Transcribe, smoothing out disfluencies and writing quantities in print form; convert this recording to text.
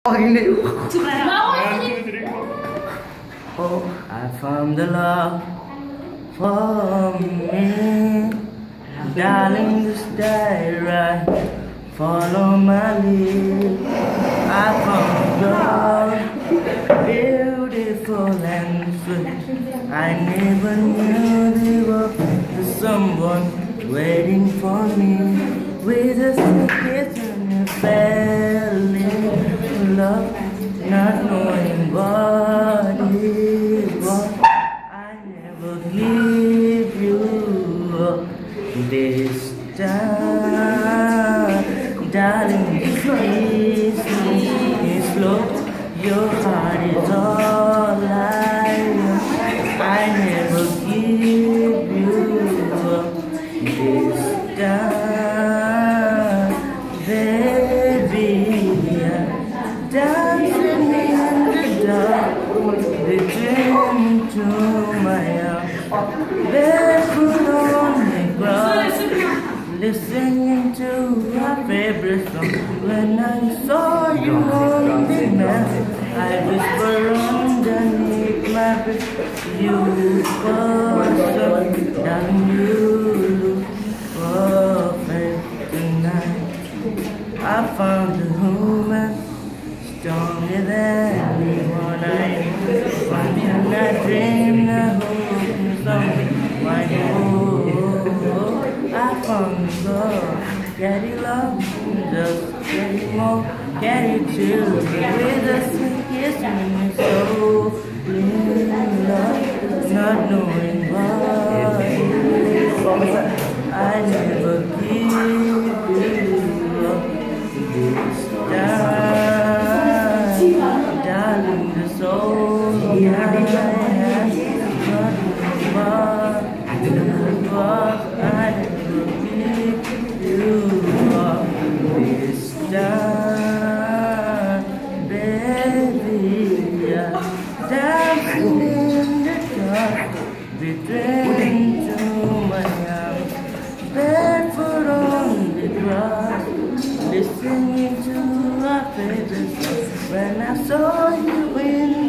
Oh, I found the love for me. Darling, just stay right. Follow my lead. I found love, beautiful and sweet. I never knew there was someone waiting for me. With a kiss and a fell in love, not knowing what it was. I never give you up this time, darling. Please, please, slow. Your heart is all I want. I never give you up this time, baby. Dancing in the dark, returning to my arms, barefoot on the grass, listening to our favorite song. When I saw you on the map, I whisper underneath my breath, you were so darling, you look perfect tonight. I found a woman stronger than anyone I knew. One time I dreamed I hope something might hold. I found love, daddy love, just getting more, carry children with us and kissing me so in love, not knowing what I never give you up this time, darling, the soul I have, but I never give you up this time, baby. Dancing in the dark, returning to my arms, barefoot on the grass, listening to our favorite song. When I saw you in